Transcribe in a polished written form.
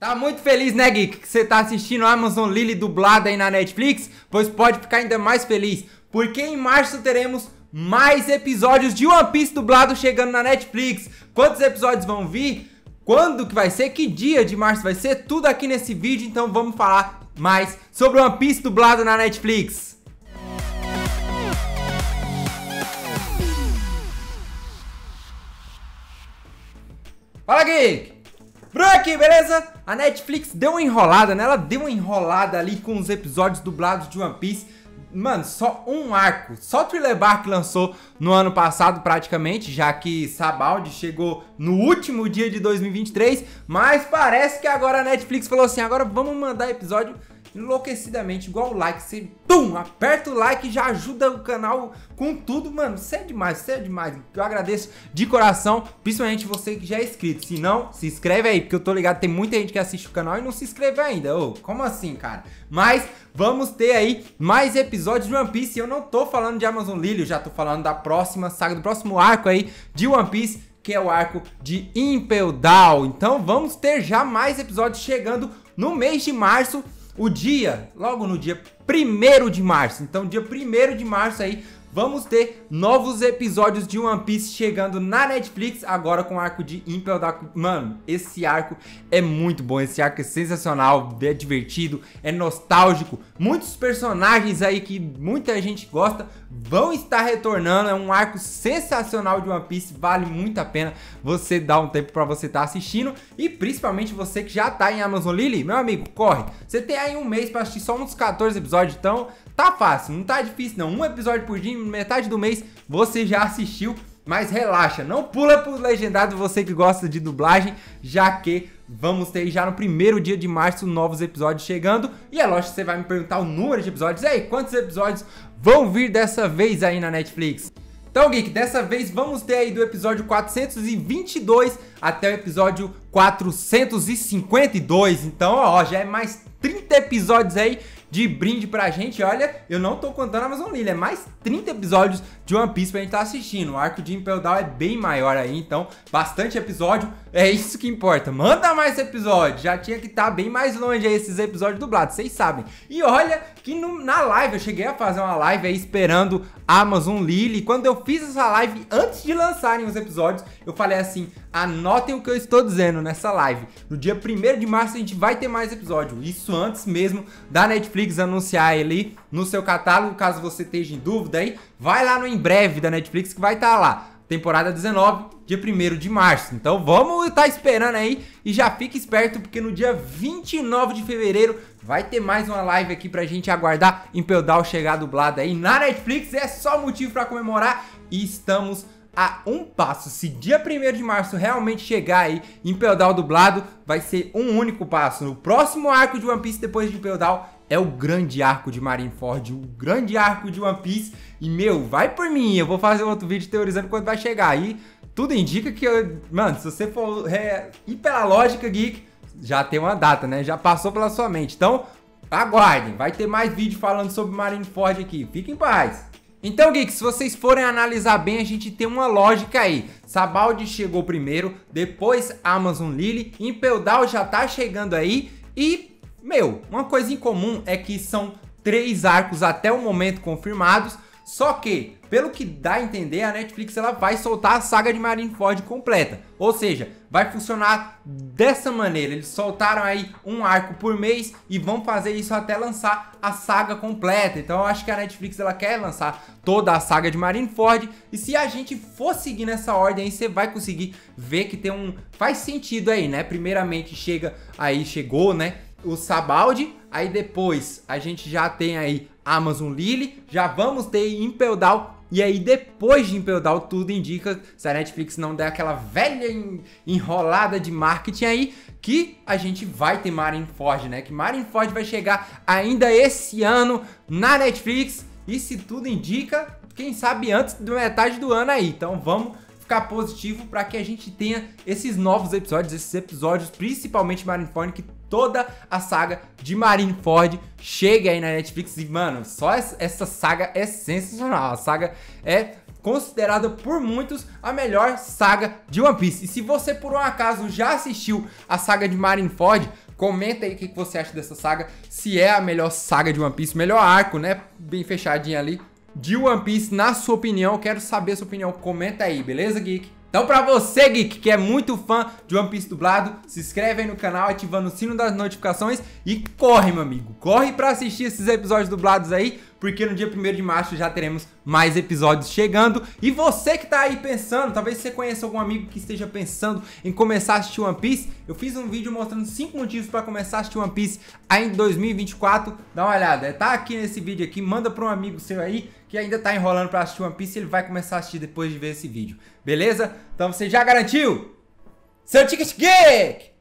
Tá muito feliz, né, Geek, que você tá assistindo Amazon Lily dublada aí na Netflix? Pois pode ficar ainda mais feliz, porque em março teremos mais episódios de One Piece dublado chegando na Netflix. Quantos episódios vão vir? Quando que vai ser? Que dia de março vai ser? Tudo aqui nesse vídeo, então vamos falar mais sobre One Piece dublado na Netflix. Fala, Geek! Bruno aqui, beleza? A Netflix deu uma enrolada, né? Ela deu uma enrolada ali com os episódios dublados de One Piece. Mano, só um arco, só Thriller Bark lançou no ano passado praticamente, já que Sabaody chegou no último dia de 2023, mas parece que agora a Netflix falou assim, agora vamos mandar episódio enlouquecidamente, igual o like, você aperta o like e já ajuda o canal com tudo, mano, você é demais, eu agradeço de coração, principalmente você que já é inscrito, se não, se inscreve aí, porque eu tô ligado, tem muita gente que assiste o canal e não se inscreve ainda, como assim, cara? Mas vamos ter aí mais episódios de One Piece, e eu não tô falando de Amazon Lily, eu já tô falando da próxima saga, do próximo arco aí de One Piece, que é o arco de Impel Down. Então vamos ter já mais episódios chegando no mês de março, logo no dia 1º de março. Então dia 1º de março aí vamos ter novos episódios de One Piece chegando na Netflix, agora com o arco de Impel Down. Mano, esse arco é muito bom, esse arco é sensacional, é divertido, é nostálgico. Muitos personagens aí que muita gente gosta vão estar retornando, é um arco sensacional de One Piece, vale muito a pena você dar um tempo pra você estar assistindo. E principalmente você que já tá em Amazon Lily, meu amigo, corre. Você tem aí um mês pra assistir só uns 14 episódios, então tá fácil, não tá difícil não. Um episódio por dia, metade do mês você já assistiu, mas relaxa, não pula pro legendado você que gosta de dublagem, já que vamos ter já no 1º dia de março novos episódios chegando. E é lógico que você vai me perguntar o número de episódios. E aí, quantos episódios vão vir dessa vez aí na Netflix? Então, Geek, dessa vez vamos ter aí do episódio 422 até o episódio 452. Então, ó, já é mais 30 episódios aí de brinde pra gente. Olha, eu não tô contando a Amazon Lily, é mais 30 episódios de One Piece pra gente tá assistindo. O arco de Impel Down é bem maior aí, então bastante episódio, é isso que importa. Manda mais episódios, já tinha que estar bem mais longe aí esses episódios dublados, vocês sabem. E olha que na live, eu cheguei a fazer uma live aí esperando a Amazon Lily. Quando eu fiz essa live, antes de lançarem os episódios, eu falei assim, anotem o que eu estou dizendo nessa live. No dia 1º de março a gente vai ter mais episódio, isso antes mesmo da Netflix anunciar ele no seu catálogo. Caso você esteja em dúvida aí, vai lá no Em Breve da Netflix que vai estar lá. Temporada 19, dia 1º de março. Então vamos estar esperando aí e já fique esperto, porque no dia 29 de fevereiro vai ter mais uma live aqui pra gente aguardar Impel Down chegar dublado aí na Netflix. É só motivo pra comemorar e estamos a um passo. Se dia 1º de março realmente chegar aí Impel Down dublado, vai ser um único passo. No próximo arco de One Piece depois de Impel Down é o grande arco de Marineford, o grande arco de One Piece. E, meu, vai por mim, eu vou fazer outro vídeo teorizando quando vai chegar. Aí, tudo indica que, mano, se você for ir pela lógica, Geek, já tem uma data, né? Já passou pela sua mente. Então, aguardem, vai ter mais vídeo falando sobre Marineford aqui. Fiquem em paz. Então, Geek, se vocês forem analisar bem, a gente tem uma lógica aí. Sabaody chegou primeiro, depois Amazon Lily, Impel Down já tá chegando aí e, meu, uma coisa em comum é que são 3 arcos até o momento confirmados, só que, pelo que dá a entender, a Netflix ela vai soltar a saga de Marineford completa. Ou seja, vai funcionar dessa maneira. Eles soltaram aí um arco por mês e vão fazer isso até lançar a saga completa. Então eu acho que a Netflix ela quer lançar toda a saga de Marineford. E se a gente for seguir nessa ordem aí, você vai conseguir ver que tem faz sentido aí, né? Primeiramente chegou, né, o Sabaody, aí depois a gente já tem aí Amazon Lily, já vamos ter Impel Down, e aí depois de Impel Down tudo indica, se a Netflix não der aquela velha enrolada de marketing aí, que a gente vai ter Marineford, né? Que Marineford vai chegar ainda esse ano na Netflix, e se tudo indica, quem sabe antes da metade do ano aí. Então vamos ficar positivo para que a gente tenha esses novos episódios, principalmente Marineford, que toda a saga de Marineford chegue aí na Netflix. E, mano, só essa saga é sensacional. A saga é considerada por muitos a melhor saga de One Piece. E se você por um acaso já assistiu a saga de Marineford, Comenta aí o que você acha dessa saga, se é a melhor saga de One Piece, melhor arco, né, bem fechadinho ali, de One Piece, na sua opinião. Eu quero saber a sua opinião, comenta aí, beleza, Geek? Então pra você, Geek, que é muito fã de One Piece dublado, se inscreve aí no canal, ativando o sino das notificações e corre, meu amigo, corre pra assistir esses episódios dublados aí, porque no dia 1º de março já teremos mais episódios chegando. E você que tá aí pensando, talvez você conheça algum amigo que esteja pensando em começar a assistir One Piece, eu fiz um vídeo mostrando 5 motivos pra começar a assistir One Piece aí em 2024, dá uma olhada, tá aqui nesse vídeo aqui, manda pra um amigo seu aí que ainda tá enrolando pra assistir One Piece, ele vai começar a assistir depois de ver esse vídeo, beleza? Então você já garantiu seu Ticket Geek!